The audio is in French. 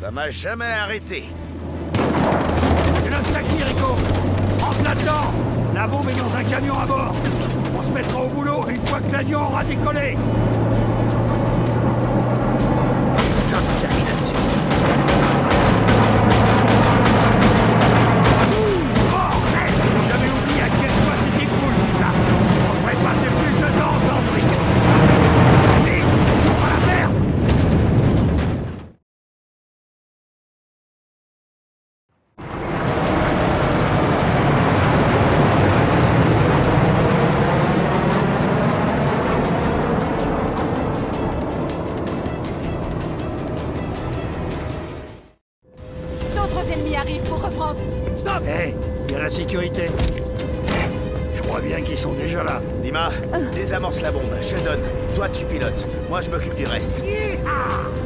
Ça m'a jamais arrêté. C'est notre taxi, Rico. Rentre là-dedans. La bombe est dans un camion à bord. On se mettra au boulot une fois que l'avion aura décollé. Putain de circulation. Bordel! J'avais oublié à quel point c'était cool tout ça. On devrait passer plus de temps ensemble, Rico. Allez, on va la perdre. D'autres ennemis arrivent pour reprendre. Stop! Hé, il y a la sécurité. Je crois bien qu'ils sont déjà là. Dima, désamorce la bombe. Sheldon, toi tu pilotes. Moi je m'occupe du reste. Yeehaw!